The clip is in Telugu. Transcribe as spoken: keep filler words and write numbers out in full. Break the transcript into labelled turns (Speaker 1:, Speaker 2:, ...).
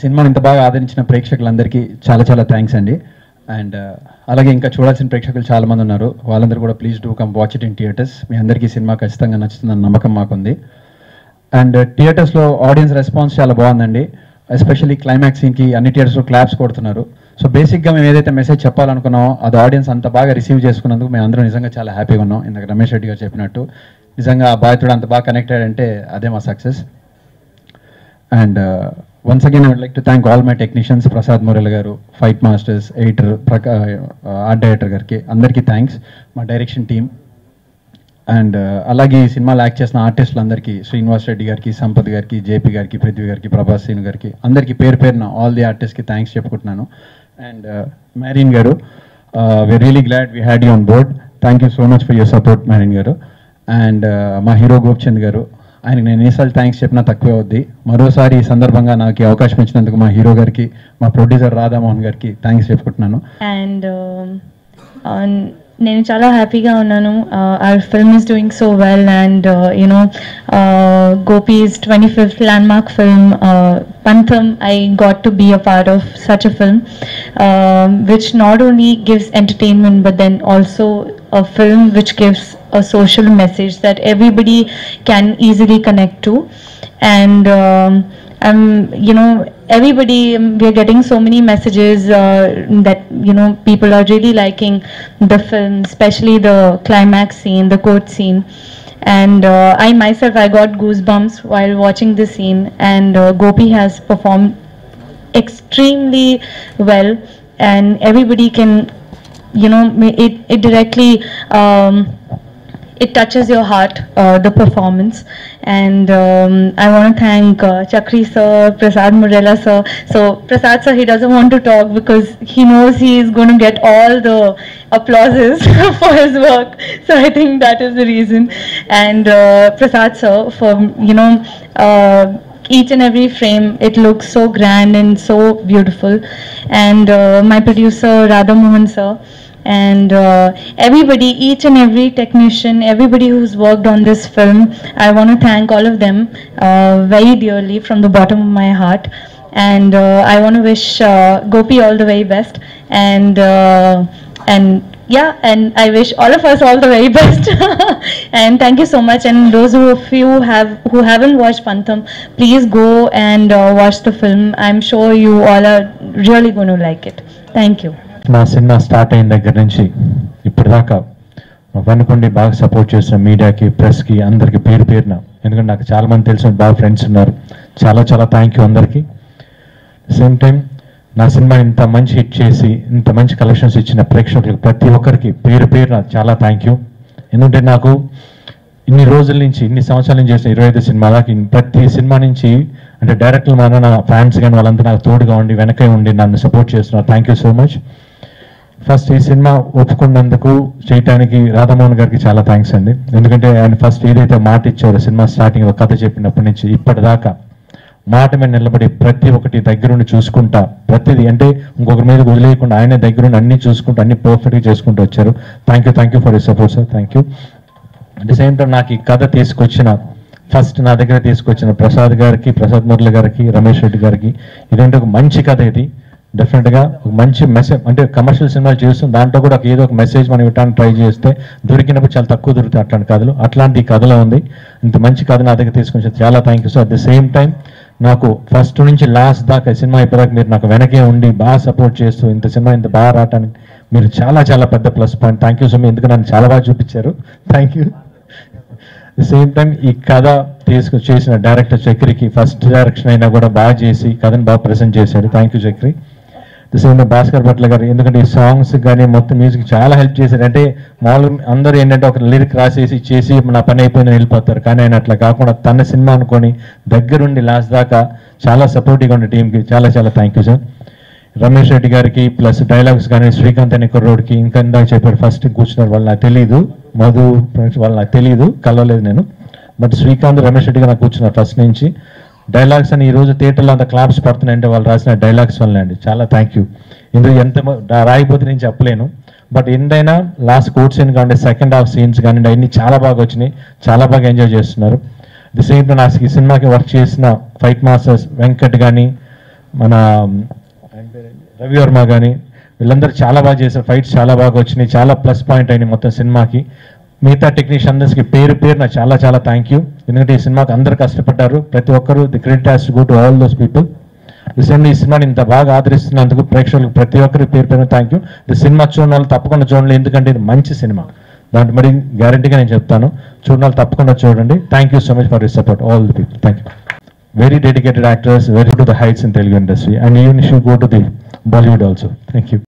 Speaker 1: సినిమాని ఇంత బాగా ఆదరించిన ప్రేక్షకులందరికీ చాలా చాలా థ్యాంక్స్ అండి. అండ్ అలాగే ఇంకా చూడాల్సిన ప్రేక్షకులు చాలామంది ఉన్నారు, వాళ్ళందరూ కూడా please do come watch it in theatres. మీ అందరికీ సినిమా ఖచ్చితంగా నచ్చుతుందన్న నమ్మకం మాకుంది. అండ్ థియేటర్స్లో ఆడియన్స్ రెస్పాన్స్ చాలా బాగుందండి. ఎస్పెషల్లీ క్లైమాక్స్ సీన్కి అన్ని థియేటర్స్లో క్లాప్స్ కొడుతున్నారు. సో బేసిక్గా మేము ఏదైతే మెసేజ్ చెప్పాలనుకున్నామో అది ఆడియన్స్ అంత బాగా రిసీవ్ చేసుకున్నందుకు మేము అందరం నిజంగా చాలా హ్యాపీగా ఉన్నాం. ఇందాక రమేష్ రెడ్డి గారు చెప్పినట్టు నిజంగా ఆ బాధితుడు అంత బాగా కనెక్టెడ్ అంటే అదే మా success. And once again I would like to thank all my technicians, Prasad Murali garu, fight masters, editor, ప్రకా ఆర్ట్ డైరెక్టర్ గారికి అందరికీ థ్యాంక్స్, మా డైరెక్షన్ టీమ్. అండ్ అలాగే ఈ సినిమాలో యాక్ట్ చేసిన ఆర్టిస్టులు అందరికీ, శ్రీనివాస్ రెడ్డి గారికి, సంపత్ గారికి, జేపీ గారికి, పృథ్వీ గారికి, ప్రభాస్ సీన్ గారికి అందరికీ పేరు పేరున ఆల్ ది ఆర్టిస్ట్కి థ్యాంక్స్ చెప్పుకుంటున్నాను. అండ్ మ్యారీన్ గారు, we really glad we had you on board. Thank you so much for your support మ్యారీన్ గారు. అండ్ మా హీరో గోపిచంద్ గారు, ఆయనకి నేను ఎన్నిసార్లు థ్యాంక్స్ చెప్పినా తక్కువే అవుద్ది. మరోసారి ఈ సందర్భంగా నాకు ఈ అవకాశం ఇచ్చినందుకు మా హీరో గారికి, మా ప్రొడ్యూసర్ రాధామోహన్ గారికి థ్యాంక్స్ చెప్పుకుంటున్నాను.
Speaker 2: అండ్ నేను చాలా హ్యాపీగా ఉన్నాను. Our film is doing so well and you know Gopi's twenty fifth landmark film Pantham, I got to be a part of such a film um, which not only gives entertainment but then also a film which gives a social message that everybody can easily connect to. And um, um, you know everybody um, we are getting so many messages uh, that you know people are really liking the film, especially the climax scene, the court scene. And uh, I myself, I got goosebumps while watching this scene, and uh, Gopi has performed extremely well, and everybody can, you know, it, it directly, um, it touches your heart, uh, the performance. And um, I want to thank uh, Chakri sir, Prasad Murrela sir. So Prasad sir, he doesn't want to talk because he knows he is going to get all the applauses for his work. So I think that is the reason. And uh, Prasad sir, for, you know, uh, each and every frame, it looks so grand and so beautiful. And uh, my producer Radha Mohan sir, and uh, everybody, each and every technician, everybody who's worked on this film, I want to thank all of them uh, very dearly from the bottom of my heart. And uh, I want to wish uh, Gopi all the very best, and uh, and yeah, and I wish all of us all the very best. And thank you so much. And those who of you have who haven't watched Pantham, please go and uh, watch the film. I'm sure you all are really going to like it. Thank you.
Speaker 3: నా సినిమా స్టార్ట్ అయిన దగ్గర నుంచి ఇప్పటిదాకా వెనుకొండి బాగా సపోర్ట్ చేసిన మీడియాకి, ప్రెస్కి, అందరికీ పేరు పేరున, ఎందుకంటే నాకు చాలామంది తెలిసిన బాగా ఫ్రెండ్స్ ఉన్నారు, చాలా చాలా థ్యాంక్ యూ అందరికీ. సేమ్ టైం నా సినిమా ఇంత మంచి హిట్ చేసి ఇంత మంచి కలెక్షన్స్ ఇచ్చిన ప్రేక్షకులకు ప్రతి ఒక్కరికి పేరు పేరున చాలా థ్యాంక్ యూ. ఎందుకంటే నాకు ఇన్ని రోజుల నుంచి, ఇన్ని సంవత్సరాల నుంచి చేసిన ఇరవై ఐదు సినిమాలకి ప్రతి సినిమా నుంచి అంటే డైరెక్టర్లు మన నా ఫ్యాన్స్ కానీ వాళ్ళంతా నాకు తోడుగా ఉండి వెనకే ఉండి నన్ను సపోర్ట్ చేస్తున్నారు. Thank you so much. First ఈ సినిమా ఒప్పుకున్నందుకు చేయటానికి రాధామోహన్ గారికి చాలా థ్యాంక్స్ అండి. ఎందుకంటే ఆయన ఫస్ట్ ఏదైతే మాట ఇచ్చారో సినిమా స్టార్టింగ్ ఒక కథ చెప్పినప్పటి నుంచి ఇప్పటిదాకా మాట మీద నిలబడి ప్రతి ఒక్కటి దగ్గరుండి చూసుకుంటా, ప్రతిదీ అంటే ఇంకొకరి మీద వదిలేయకుండా ఆయనే దగ్గరుండి అన్ని చూసుకుంటూ అన్ని పర్ఫెక్ట్గా చేసుకుంటూ వచ్చారు. Thank you thank you for you support sir. Thank you. At the same time నాకు ఈ కథ తీసుకొచ్చిన ఫస్ట్ నా దగ్గర తీసుకొచ్చిన ప్రసాద్ గారికి, ప్రసాద్ మురళి గారికి, రమేష్ రెడ్డి గారికి, ఇదేంటి ఒక మంచి కథ, ఇది డెఫినెట్గా ఒక మంచి మెసేజ్. అంటే కమర్షియల్ సినిమాలు చేస్తుంది, దాంట్లో కూడా ఏదో ఒక మెసేజ్ మనం ఇవ్వడానికి ట్రై చేస్తే దొరికినప్పుడు చాలా తక్కువ దొరుకుతాయి అట్లాంటి కథలు. అట్లాంటి కథలో ఉంది, ఇంత మంచి కథ నా దగ్గర తీసుకొచ్చి చాలా thank you. So at the same time నాకు ఫస్ట్ నుంచి లాస్ట్ దాకా సినిమా అయిపోయాక మీరు నాకు వెనకే ఉండి బాగా సపోర్ట్ చేస్తూ ఇంత సినిమా ఇంత బాగా రావడానికి మీరు చాలా చాలా పెద్ద plus point. Thank you so much, ఎందుకంటే నన్ను చాలా బాగా చూపించారు. Thank you. The same time ఈ కథ తీసుకు చేసిన డైరెక్టర్ చక్రికి ఫస్ట్ డైరెక్షన్ అయినా కూడా బాగా చేసి కథను బాగా ప్రజెంట్ చేశాడు. Thank you Chakri. The same Bhaskar Bhatla garu, ఎందుకంటే ఈ సాంగ్స్ కానీ మొత్తం మ్యూజిక్ చాలా హెల్ప్ చేశారు. అంటే మామూలుగా అందరూ ఏంటంటే ఒక లిరిక్ రాసేసి చేసి నా పని అయిపోయిందని వెళ్ళిపోతారు, కానీ ఆయన అట్లా కాకుండా తన సినిమా అనుకొని దగ్గరుండి లాస్ట్ దాకా చాలా సపోర్టివ్గా ఉండే టీంకి చాలా చాలా thank you sir. Ramesh Reddy గారికి ప్లస్ డైలాగ్స్ కానీ శ్రీకాంత్ అనే కుర్రోడికి ఇంకా ఇందాక చెప్పారు ఫస్ట్ కూర్చున్నారు, వాళ్ళు నాకు తెలియదు, మధు వాళ్ళు నాకు తెలియదు, కలవలేదు నేను, బట్ శ్రీకాంత్ రమేష్ రెడ్డి గారు నాకు కూర్చున్నారు ఫస్ట్ నుంచి. డైలాగ్స్ అని ఈరోజు థియేటర్లో అంత క్లాప్స్ పడుతున్నాయంటే వాళ్ళు రాసిన డైలాగ్స్ వల్ల అండి. చాలా థ్యాంక్ యూ. ఇందులో ఎంత రాయిపోతే నేను చెప్పలేను, బట్ ఎంతైనా లాస్ట్ కోర్ట్ సీన్ కానీ సెకండ్ హాఫ్ సీన్స్ కానీ అవన్నీ చాలా బాగా వచ్చినాయి, చాలా బాగా ఎంజాయ్ చేస్తున్నారు. ది సేమ్ టైం నాకు ఈ సినిమాకి వర్క్ చేసిన ఫైట్ మాస్టర్స్ వెంకట్ కానీ మన రవి వర్మ కానీ వీళ్ళందరూ చాలా బాగా చేశారు. ఫైట్స్ చాలా బాగా వచ్చినాయి, చాలా ప్లస్ పాయింట్ అయినాయి మొత్తం సినిమాకి. మిగతా టెక్నీషియన్స్కి పేరు పేరు నా చాలా చాలా థ్యాంక్ యూ. ఎందుకంటే ఈ సినిమాకి అందరూ కష్టపడ్డారు, ప్రతి ఒక్కరు. The credit has to go to all those people. Recently ఈ సినిమాని ఇంత బాగా ఆదరిస్తున్నందుకు ప్రేక్షకులకు ప్రతి ఒక్కరికి పేరు పేరు థ్యాంక్ యూ. ఈ సినిమా చూడని వాళ్ళు తప్పకుండా చూడండి, ఎందుకంటే ఇది మంచి సినిమా. దాంట్లో మరి గ్యారంటీగా నేను చెప్తాను, చూడని వాళ్ళు తప్పకుండా చూడండి. Thank you so much for your support all the people. Thank you. Very dedicated actors, very to the heights in Telugu industry, and even if you go to the Bollywood also. Thank you.